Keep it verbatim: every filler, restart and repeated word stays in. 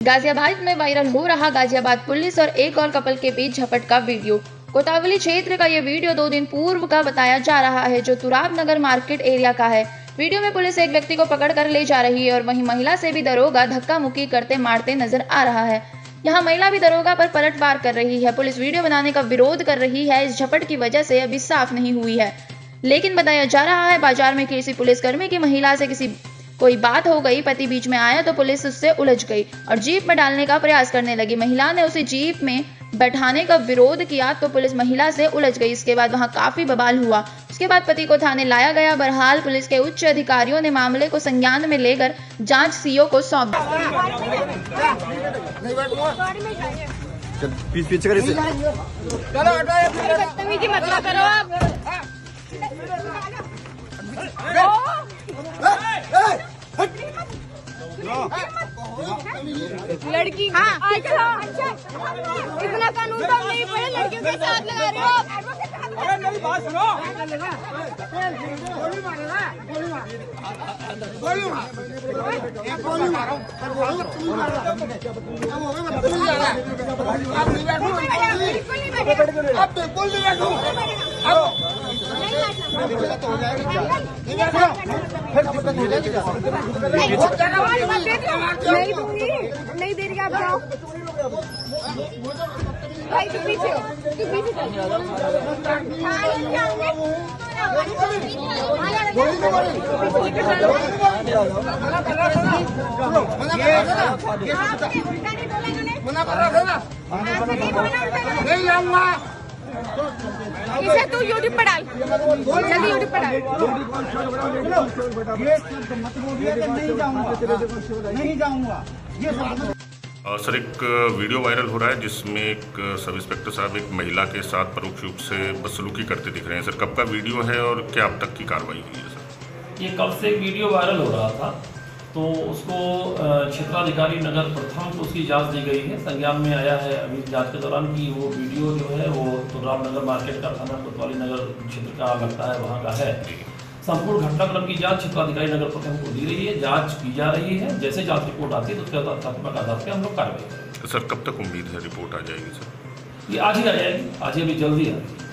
गाजियाबाद में वायरल हो रहा गाजियाबाद पुलिस और एक और कपल के बीच झपट का वीडियो। कोतवाली क्षेत्र का यह वीडियो दो दिन पूर्व का बताया जा रहा है, जो तुराब नगर मार्केट एरिया का है। वीडियो में पुलिस एक व्यक्ति को पकड़ कर ले जा रही है और वहीं महिला से भी दरोगा धक्का मुक्की करते मारते नजर आ रहा है। यहाँ महिला भी दरोगा पर पलटवार कर रही है। पुलिस वीडियो बनाने का विरोध कर रही है। इस झपट की वजह से अभी साफ नहीं हुई है, लेकिन बताया जा रहा है बाजार में किसी पुलिसकर्मी की महिला से किसी कोई बात हो गई। पति बीच में आया तो पुलिस उससे उलझ गई और जीप में डालने का प्रयास करने लगी। महिला ने उसे जीप में बैठाने का विरोध किया तो पुलिस महिला से उलझ गई। इसके बाद वहां काफी बवाल हुआ। उसके बाद पति को थाने लाया गया। बहरहाल पुलिस के उच्च अधिकारियों ने मामले को संज्ञान में लेकर जांच सीओ को सौंप लड़की। हाँ, अच्छा, अच्छा, इतना कानून तो नहीं पढ़े, लड़कियों के साथ लगा रहे हो। अरे मेरी बात सुनो। गोली मारेगा, गोली मार, गोली मार, गोली मारो, गोली मारो। अब बिल्कुल नहीं बैठो, अब नहीं दूंगी, नहीं दे रही आप जाओ। भाई तू पीछे हो, तू पीछे नहीं लाऊंगा। इसे तू यूट्यूब पर डाल, जल्दी यूट्यूब पर डाल। नहीं जाऊंगा। सर, एक वीडियो वायरल हो रहा है जिसमें एक सब इंस्पेक्टर साहब एक महिला के साथ परोक्ष रूप से बदसलूकी करते दिख रहे हैं। सर, कब का वीडियो है और क्या अब तक की कार्रवाई हुई है? सर, ये कब से वीडियो वायरल हो रहा था, तो उसको क्षेत्राधिकारी नगर प्रथम को उसकी जांच दी गई है। संज्ञान में आया है अभी जांच के दौरान कि वो वीडियो जो है वो तुराब नगर मार्केट का थाना कोतवाली नगर क्षेत्र का लगता है, वहाँ का है। संपूर्ण घटनाक्रम की जांच क्षेत्राधिकारी नगर प्रथम को दी रही है, जांच की जा रही है। जैसे जांच रिपोर्ट आती है तो उसके तथ्यात्मक आधार पर हम लोग कार्रवाई करेंगे। सर, कब तक उम्मीद है रिपोर्ट आ जाएगी? सर, ये आज ही आ जाएगी, आज ही अभी जल्दी आ जाएगी।